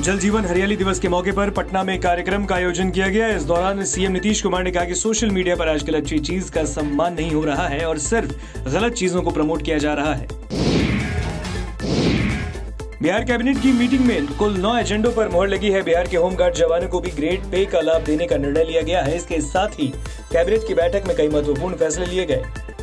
जल जीवन हरियाली दिवस के मौके पर पटना में कार्यक्रम का आयोजन किया गया। इस दौरान सीएम नीतीश कुमार ने कहा कि सोशल मीडिया पर आजकल अच्छी चीज का सम्मान नहीं हो रहा है और सिर्फ गलत चीजों को प्रमोट किया जा रहा है। बिहार कैबिनेट की मीटिंग में कुल 9 एजेंडों पर मोहर लगी है। बिहार के होमगार्ड जवानों को भी ग्रेड पे का लाभ देने का निर्णय लिया गया है। इसके साथ ही कैबिनेट की बैठक में कई महत्वपूर्ण फैसले लिए गए।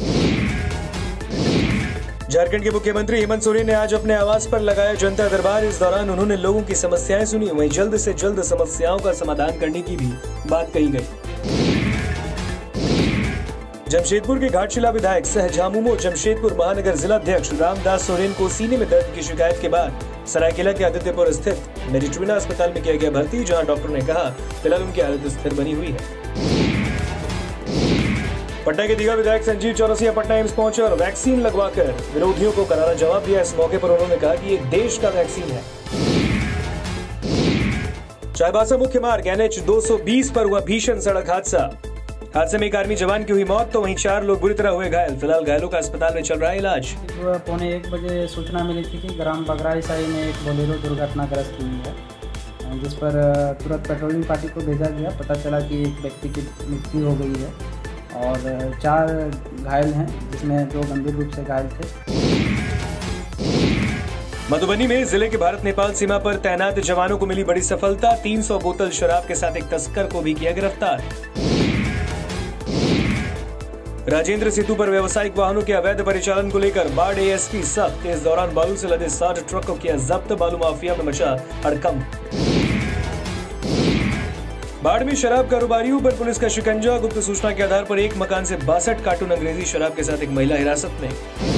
झारखंड के मुख्यमंत्री हेमंत सोरेन ने आज अपने आवास पर लगाया जनता दरबार। इस दौरान उन्होंने लोगों की समस्याएं सुनी, वहीं जल्द से जल्द समस्याओं का समाधान करने की भी बात कही गई। जमशेदपुर के घाटशिला विधायक सह झामुमो जमशेदपुर महानगर जिला अध्यक्ष रामदास सोरेन को सीने में दर्द की शिकायत के बाद सरायकेला के आदित्यपुर स्थित मेरिटविना अस्पताल में किया गया भर्ती, जहां डॉक्टर ने कहा फिलहाल उनकी हालत स्थिर बनी हुई है। पटना के दीघा विधायक संजीव चौरसिया पटना एम्स पहुंचे और वैक्सीन लगवाकर विरोधियों को करारा जवाब दिया। इस मौके पर उन्होंने कहा कि ये देश का वैक्सीन है। चाईबासा मुख्य मार्ग NH 220 पर हुआ भीषण सड़क हादसे में एक आर्मी जवान की हुई मौत, तो वहीं 4 लोग बुरी तरह हुए घायल। फिलहाल घायलों का अस्पताल में चल रहा है इलाज। 1:45 बजे सूचना मिली थी कि ग्राम बगरा ईसाई में एक बोलेरो दुर्घटनाग्रस्त हुई है, जिस पर तुरंत पेट्रोलिंग पार्टी को भेजा गया। पता चला कि एक व्यक्ति की मृत्यु हो गई है और 4 घायल हैं, जिसमें 2 गंभीर रूप से घायल थे। मधुबनी में जिले के भारत नेपाल सीमा पर तैनात जवानों को मिली बड़ी सफलता। 300 बोतल शराब के साथ एक तस्कर को भी किया गिरफ्तार। राजेंद्र सेतु पर व्यावसायिक वाहनों के अवैध परिचालन को लेकर बाढ़ ASP सख्त। इस दौरान बालू से लदे 60 ट्रक को किया जब्त। बालू माफिया में मचा हड़कंप। बाढ़ में शराब कारोबारियों पर पुलिस का शिकंजा। गुप्त सूचना के आधार पर एक मकान से 62 कार्टून अंग्रेजी शराब के साथ एक महिला हिरासत में।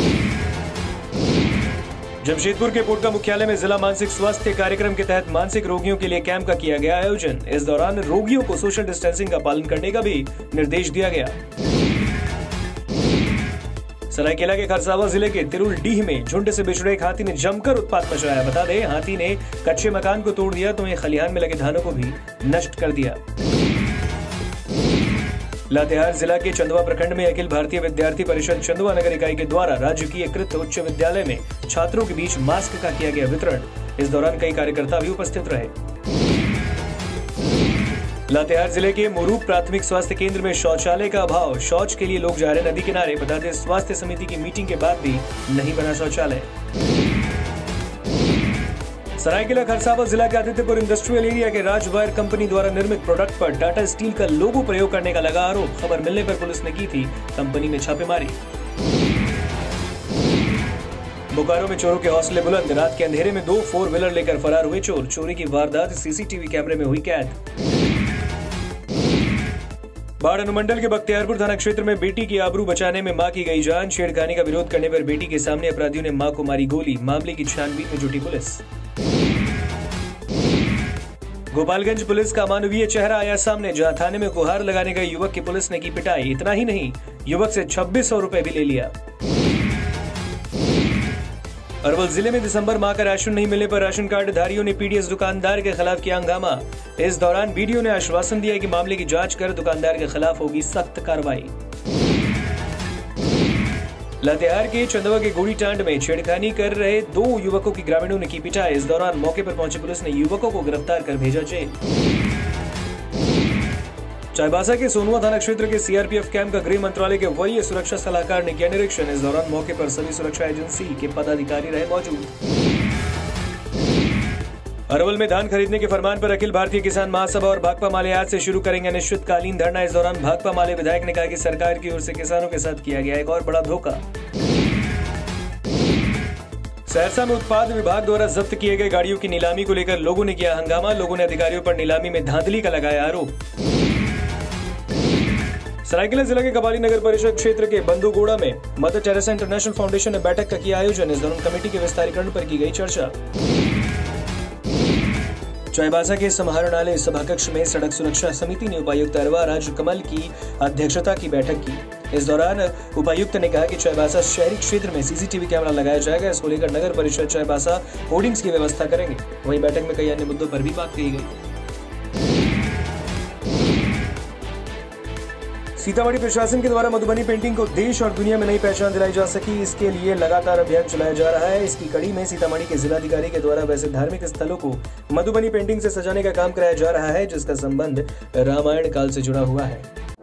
जमशेदपुर के पोटका मुख्यालय में जिला मानसिक स्वास्थ्य कार्यक्रम के तहत मानसिक रोगियों के लिए कैंप का किया गया आयोजन। इस दौरान रोगियों को सोशल डिस्टेंसिंग का पालन करने का भी निर्देश दिया गया। सरायकेला के खरसावां जिले के तिरुलडीह में झुंड से बिछड़े एक हाथी ने जमकर उत्पात मचाया। बता दें, हाथी ने कच्चे मकान को तोड़ दिया तो वहीं खलिहान में लगे धानों को भी नष्ट कर दिया। लातेहार जिला के चंदवा प्रखंड में अखिल भारतीय विद्यार्थी परिषद चंदवा नगर इकाई के द्वारा राजकीयकृत उच्च विद्यालय में छात्रों के बीच मास्क का किया गया वितरण। इस दौरान कई कार्यकर्ता भी उपस्थित रहे। लातेहार जिले के मुरूप प्राथमिक स्वास्थ्य केंद्र में शौचालय का अभाव। शौच के लिए लोग जा रहे नदी किनारे। बता दें, स्वास्थ्य समिति की मीटिंग के बाद भी नहीं बना शौचालय। सरायकेला खरसावां जिला के आदित्यपुर इंडस्ट्रियल एरिया के राज वायर कंपनी द्वारा निर्मित प्रोडक्ट पर टाटा स्टील का लोगो प्रयोग करने का लगा आरोप। खबर मिलने पर पुलिस ने की थी कंपनी में छापेमारी। बोकारो में चोरों के हौसले बुलंद। रात के अंधेरे में 2 4 व्हीलर लेकर फरार हुए चोर। चोरी की वारदात CCTV कैमरे में हुई कैद। बाढ़ अनुमंडल के बख्तियारपुर थाना क्षेत्र में बेटी की आबरू बचाने में मां की गई जान। छेड़खानी का विरोध करने पर बेटी के सामने अपराधियों ने मां को मारी गोली। मामले की छानबीन में जुटी पुलिस। गोपालगंज पुलिस का मानवीय चेहरा आया सामने, जहां थाने में गुहार लगाने गए युवक की पुलिस ने की पिटाई। इतना ही नहीं, युवक से 2600 रुपए भी ले लिया। अरवल जिले में दिसंबर माह का राशन नहीं मिलने पर राशन कार्ड धारियों ने PDS दुकानदार के खिलाफ किया हंगामा। इस दौरान BDO ने आश्वासन दिया कि मामले की जांच कर दुकानदार के खिलाफ होगी सख्त कार्रवाई। लातेहार के चंदवा के गुड़ी टांड में छेड़खानी कर रहे 2 युवकों की ग्रामीणों ने की पिटाई। इस दौरान मौके पर पहुंची पुलिस ने युवकों को गिरफ्तार कर भेजा जेल। चाईबासा के सोनुआ थाना क्षेत्र के CRPF कैंप का गृह मंत्रालय के वरीय सुरक्षा सलाहकार ने किया निरीक्षण। इस दौरान मौके पर सभी सुरक्षा एजेंसी के पदाधिकारी रहे मौजूद। अरवल में धान खरीदने के फरमान पर अखिल भारतीय किसान महासभा और भाकपा माले आज से शुरू करेंगे अनिश्चितकालीन धरना। इस दौरान भाकपा माले विधायक ने कहा कि सरकार की ओर से किसानों के साथ किया गया एक और बड़ा धोखा। सहरसा में उत्पाद विभाग द्वारा जब्त किए गए गाड़ियों की नीलामी को लेकर लोगों ने किया हंगामा। लोगों ने अधिकारियों पर नीलामी में धांधली का लगाया आरोप। सरायकेला जिला के कबाली नगर परिषद क्षेत्र के बंधुगोड़ा में मदर टेरेसा इंटरनेशनल फाउंडेशन ने बैठक का किया आयोजन। इस दौरान कमेटी के विस्तारीकरण पर की गई चर्चा। चाईबासा के समाहरणालय सभाकक्ष में सड़क सुरक्षा समिति ने उपायुक्त अरवा राजकमल की अध्यक्षता की बैठक की। इस दौरान उपायुक्त ने कहा कि चाईबासा शहरी क्षेत्र में CCTV कैमरा लगाया जाएगा। इसको लेकर नगर परिषद चाईबासा होर्डिंग्स की व्यवस्था करेंगे। वहीं बैठक में कई अन्य मुद्दों पर भी बात कही गई। सीतामढ़ी प्रशासन के द्वारा मधुबनी पेंटिंग को देश और दुनिया में नई पहचान दिलाई जा सकी, इसके लिए लगातार अभियान चलाया जा रहा है। इसकी कड़ी में सीतामढ़ी के जिलाधिकारी के द्वारा वैसे धार्मिक स्थलों को मधुबनी पेंटिंग से सजाने का काम कराया जा रहा है, जिसका संबंध रामायण काल से जुड़ा हुआ है।